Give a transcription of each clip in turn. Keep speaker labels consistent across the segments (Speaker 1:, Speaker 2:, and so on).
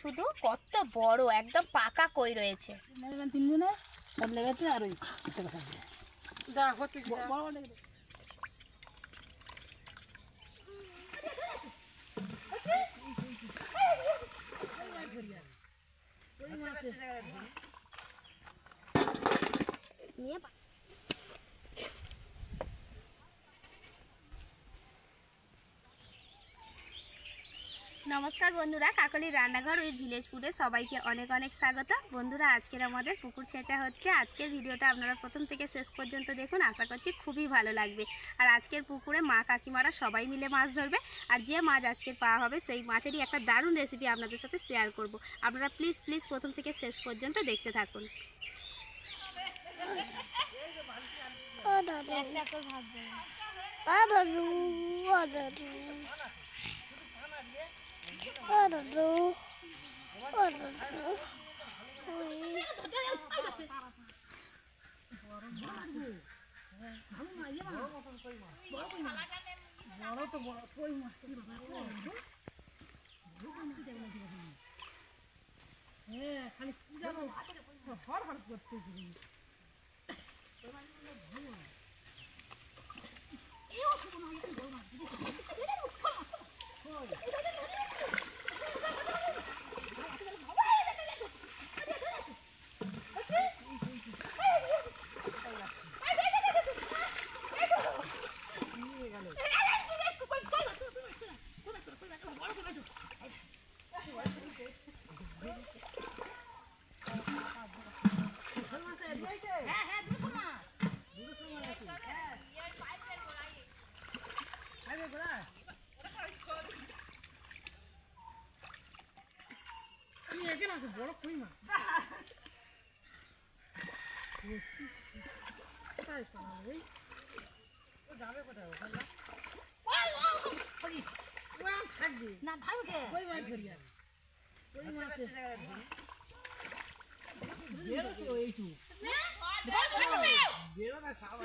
Speaker 1: শুধু কত বড় একদম পাকা কই রয়েছে।
Speaker 2: তিনজনে সব লেগেছে আর ওই
Speaker 1: নমস্কার বন্ধুরা, কাকলির রান্নাঘর উইথ ভিলেজ ফুডে সবাইকে অনেক অনেক স্বাগত। বন্ধুরা, আজকের আমাদের পুকুর ছেঁচা হচ্ছে। আজকের ভিডিওটা আপনারা প্রথম থেকে শেষ পর্যন্ত দেখুন, আশা করছি খুবই ভালো লাগবে। আর আজকের পুকুরে মা কাকিমারা সবাই মিলে মাছ ধরবে, আর যে মাছ আজকের পাওয়া হবে সেই মাছেরই একটা দারুণ রেসিপি আপনাদের সাথে শেয়ার করব। আপনারা প্লিজ প্লিজ প্রথম থেকে শেষ পর্যন্ত দেখতে থাকুন।
Speaker 2: খালি হর হর করতেছি। বড় কই মাছ কোথায় যাবে কোথায় থাকবে না, থাকবে কই মাছ ধরি আর কই মাছ বেরো তো এইটু বেরো না সবাই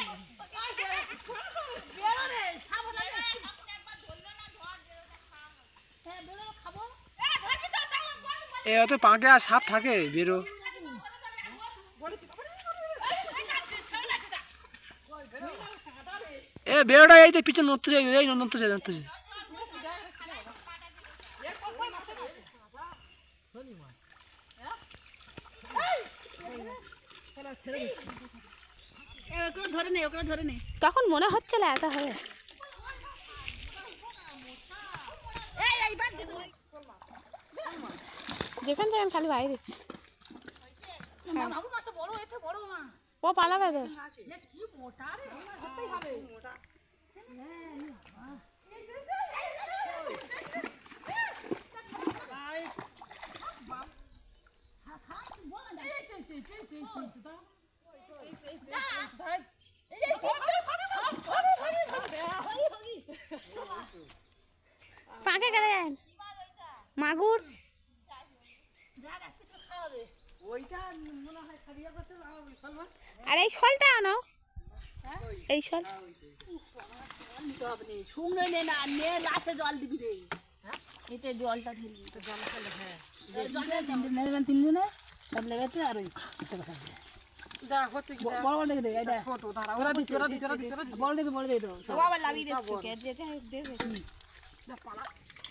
Speaker 2: বেরো রে খাবো না একবার ধরলো না ধর বেরো না খাবো। হ্যাঁ বেরো খাবো। এ অত পাঁকে আর সাপ থাকে বেরো। এ বেরোটা এই তো পিছনে নড়তে চাই, এই নড়তে চাই নড়তে চাই।
Speaker 1: তখন মনে হচ্ছিল একা হবে। যেখান যেখান খালি বাইরে দিচ্ছি ও পালাবে তো। পাকে গেলে মাগুর আর এই শলটা আনো, এই শল
Speaker 2: শুকনো নে না নে লাস্টে জল দিবি রে। এতে জলটা ঢেলবি তো জল ফেলে। হ্যাঁ জল তিনজনে সব লেগেছে আর ওই বড় বড় দেখে দে এটা ছোট দাঁড়া ওরা দিছে ওরা দিছে বড় দেখে বড় দেখে দাও সব আবার লাভিয়ে দিচ্ছে কে যেটা দেখে না পালা।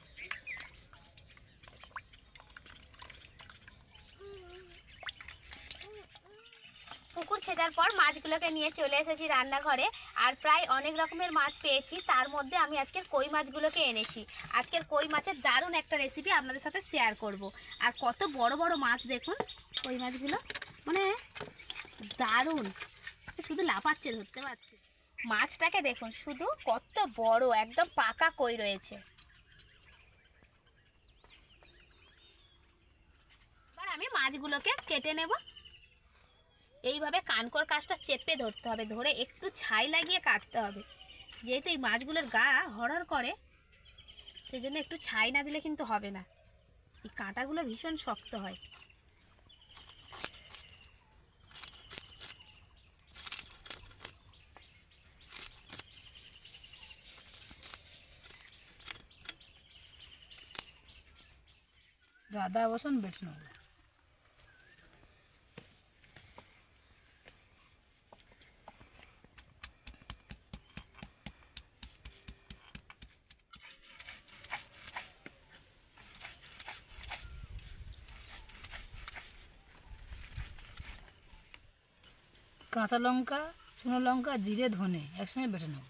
Speaker 1: পুকুর ছেঁচার পর মাছগুলোকে নিয়ে চলে এসেছি রান্নাঘরে। আর প্রায় অনেক রকমের মাছ পেয়েছি, তার মধ্যে আমি আজকের কই মাছগুলোকে এনেছি। আজকের কই মাছের দারুণ একটা রেসিপি আপনাদের সাথে শেয়ার করব। আর কত বড় বড় মাছ দেখুন কই মাছগুলো, মানে দারুণ, শুধু লাফাচ্ছে ধরতে পারছে। মাছটাকে দেখুন শুধু কত বড় একদম পাকা কই রয়েছে। এবার আমি মাছগুলোকে কেটে নেব। এইভাবে কানকর কাজটা চেপে ধরতে হবে, ধরে একটু ছাই লাগিয়ে কাটতে হবে। যেহেতু এই মাছগুলোর গা হড়হড় করে, সেই জন্য একটু ছাই না দিলে কিন্তু হবে না। এই কাঁটাগুলো ভীষণ শক্ত হয়।
Speaker 3: আদা রসুন বেটে নেব। কাঁচা লঙ্কা, শুকনো লঙ্কা, জিরে, ধনে একসঙ্গে বেটে নেব।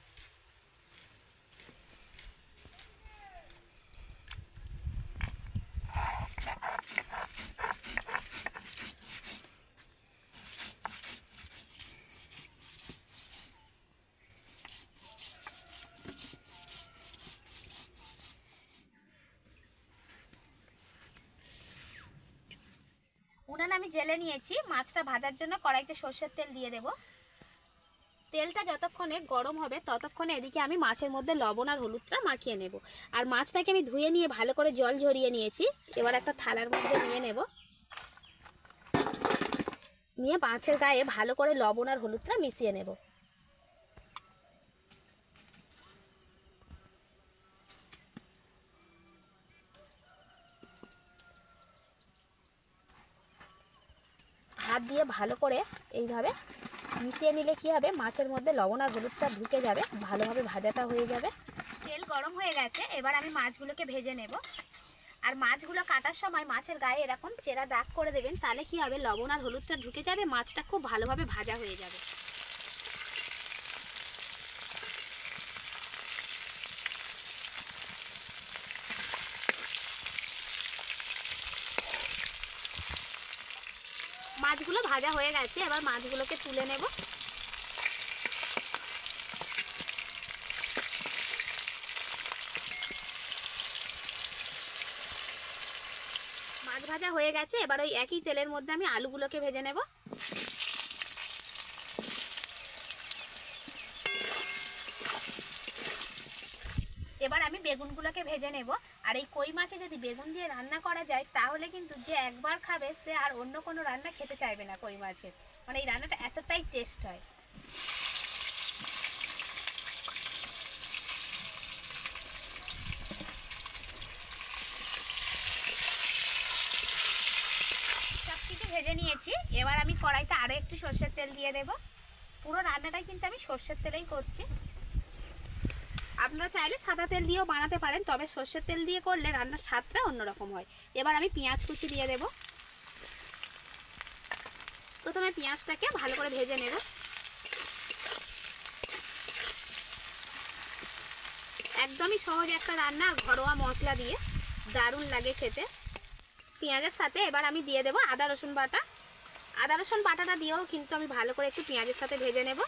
Speaker 1: উনান আমি জেলে নিয়েছি। মাছটা ভাজার জন্য কড়াইতে সর্ষের তেল দিয়ে দেব। তেলটা যতক্ষণে গরম হবে ততক্ষণে এদিকে আমি মাছের মধ্যে লবণ আর হলুদটা মাখিয়ে নেব। আর মাছটাকে আমি ধুয়ে নিয়ে ভালো করে জল ঝরিয়ে নিয়েছি। এবার একটা থালার মধ্যে নিয়ে নেব, নিয়ে মাছের গায়ে ভালো করে লবণ আর হলুদটা মিশিয়ে নেব। হাত দিয়ে ভালো করে এইভাবে মিশিয়ে নিলে কি হবে, মাছের মধ্যে লবণ আর হলুদটা ঢুকে যাবে, ভালোভাবে ভাজাটা হয়ে যাবে। তেল গরম হয়ে গেছে, এবার আমি মাছগুলোকে ভেজে নেব। আর মাছগুলো কাটার সময় মাছের গায়ে এরকম চেরা দাগ করে দেবেন, তাহলে কি হবে, লবণ আর হলুদটা ঢুকে যাবে, মাছটা খুব ভালোভাবে ভাজা হয়ে যাবে। মাছগুলো ভাজা হয়ে গেছে, এবার মাছগুলোকে তুলে নেব। মাছ ভাজা হয়ে গেছে, এবার ওই একই তেলের মধ্যে আমি আলুগুলোকে ভেজে নেব। এবার আমি বেগুনগুলোকে ভেজে নেব। আর এই কই মাছে যদি বেগুন দিয়ে রান্না করা যায় তাহলে কিন্তু যে একবার খাবে সে আর অন্য কোনো রান্না খেতে চাইবে না। কই মাছের মানে এই রান্নাটা এতটাই টেস্ট হয়। সব কিছু ভেজে নিয়েছি, এবার আমি কড়াইতে আরও একটু সর্ষের তেল দিয়ে দেব। পুরো রান্নাটাই কিন্তু আমি সর্ষের তেলেই করছি। আপনারা চাইলে সাদা তেল দিয়েও বানাতে পারেন, তবে সর্ষের তেল দিয়ে করলে রান্নার স্বাদটা অন্যরকম হয়। এবার আমি পেঁয়াজ কুচি দিয়ে দেব। প্রথমে পেঁয়াজটাকে ভালো করে ভেজে নেব। একদমই সহজ একটা রান্না, ঘরোয়া মশলা দিয়ে দারুণ লাগে খেতে। পেঁয়াজের সাথে এবার আমি দিয়ে দেব আদা রসুন বাটা। আদা রসুন বাটাটা দিয়েও কিন্তু আমি ভালো করে একটু পেঁয়াজের সাথে ভেজে নেব।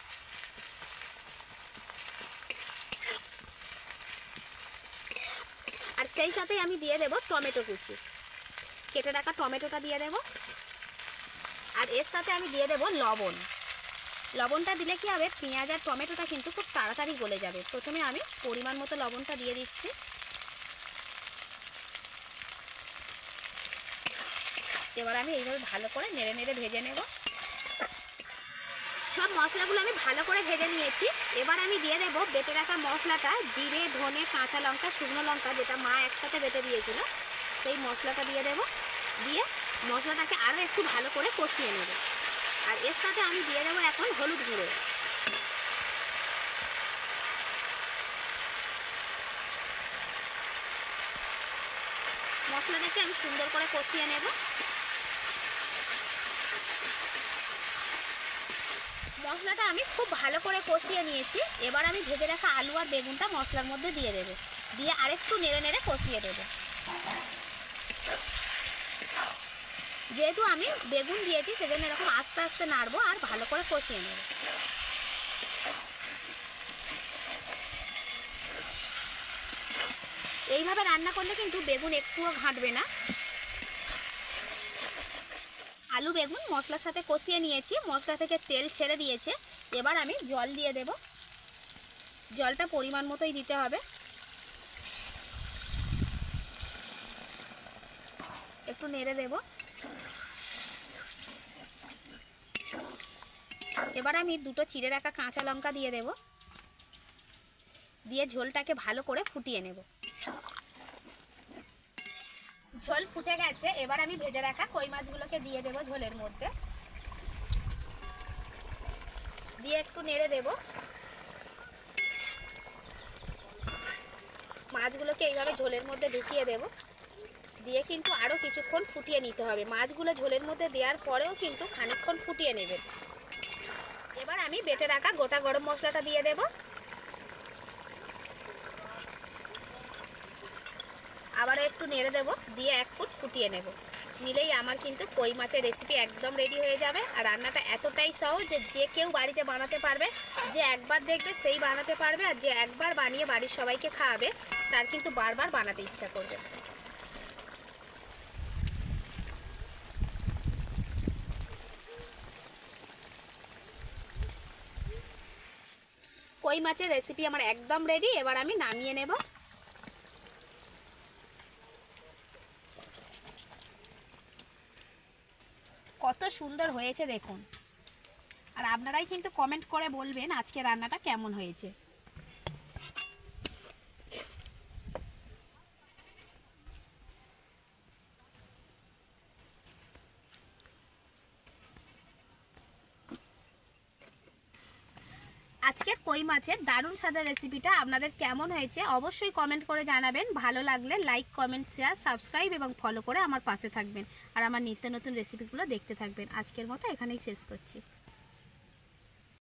Speaker 1: আর সেই সাথেই আমি দিয়ে দেব টমেটো কুচি, কেটে রাখা টমেটোটা দিয়ে দেব। আর এর সাথে আমি দিয়ে দেব লবণ। লবণটা দিলে কি হবে, পেঁয়াজ আর টমেটোটা কিন্তু খুব তাড়াতাড়ি গলে যাবে। প্রথমে আমি পরিমাণ মতো লবণটা দিয়ে দিচ্ছি। এবার আমি এইভাবে ভালো করে নেড়ে নেড়ে ভেজে নেব। সব মশলাগুলো আমি ভালো করে ভেজে নিয়েছি। এবার আমি দিয়ে দেব বেটে রাখা মশলাটা, জিরে, ধনে, কাঁচা লঙ্কা, শুকনো লঙ্কা, যেটা মা একসাথে বেটে দিয়েছিল, সেই মশলাটা দিয়ে দেব। দিয়ে মশলাটাকে আরও একটু ভালো করে কষিয়ে নেব। আর এর সাথে আমি দিয়ে দেবো এখন হলুদ গুঁড়ো। মশলাটাকে আমি সুন্দর করে কষিয়ে নেব। মশলাটা আমি খুব ভালো করে কষিয়ে নিয়েছি। এবার আমি ভেজে রাখা আলু আর বেগুনটা মশলার মধ্যে দিয়ে দেবো, দিয়ে আরেকটু নেড়ে নেড়ে কষিয়ে দেবো। যেহেতু আমি বেগুন দিয়েছি সেজন্য এরকম আস্তে আস্তে নাড়বো আর ভালো করে কষিয়ে নেব। এইভাবে রান্না করলে কিন্তু বেগুন একটুও ঘাঁটবে না। আলু বেগুন মশলার সাথে কষিয়ে নিয়েছি, মশলা থেকে তেল ছেড়ে দিয়েছে। এবার আমি জল দিয়ে দেব। জলটা পরিমাণ মতোই দিতে হবে। একটু নেড়ে দেব। এবার আমি দুটো চিড়ে রাখা কাঁচা লঙ্কা দিয়ে দেব, দিয়ে ঝোলটাকে ভালো করে ফুটিয়ে নেব। ঝোল ফুটে গেছে, এবার আমি ভেজে রাখা কই মাছগুলোকে দিয়ে দেবো ঝোলের মধ্যে, দিয়ে একটু নেড়ে দেব। মাছগুলোকে এইভাবে ঝোলের মধ্যে ঢুকিয়ে দেব, দিয়ে কিন্তু আরও কিছুক্ষণ ফুটিয়ে নিতে হবে। মাছগুলো ঝোলের মধ্যে দেওয়ার পরেও কিন্তু খানিকক্ষণ ফুটিয়ে নেবেন। এবার আমি বেটে রাখা গোটা গরম মশলাটা দিয়ে দেব, আবারও একটু নেড়ে দেব, দিয়ে 1 ফুট ফুটিয়ে নেব। নিলেই আমার কিন্তু কই মাছের রেসিপি একদম রেডি হয়ে যাবে। আর রান্নাটা এতটাই সহজ যে যে কেউ বাড়িতে বানাতে পারবে, যে একবার দেখবে সেই বানাতে পারবে, আর যে একবার বানিয়ে বাড়ির সবাইকে খাওয়াবে তার কিন্তু বারবার বানাতে ইচ্ছা করবে। কই মাছের রেসিপি আমার একদম রেডি, এবার আমি নামিয়ে নেব। কত সুন্দর হয়েছে দেখুন। আর আপনারাই কিন্তু কমেন্ট করে বলবেন আজকে রান্নাটা কেমন হয়েছে। আজকের কই মাছের দারুণ স্বাদের রেসিপিটা আপনাদের কেমন হয়েছে অবশ্যই কমেন্ট করে জানাবেন। ভালো লাগলে লাইক, কমেন্ট, শেয়ার, সাবস্ক্রাইব এবং ফলো করে আমার পাশে থাকবেন। আর আমার নিত্য নতুন রেসিপিগুলো দেখতে থাকবেন। আজকের মতো এখানেই শেষ করছি।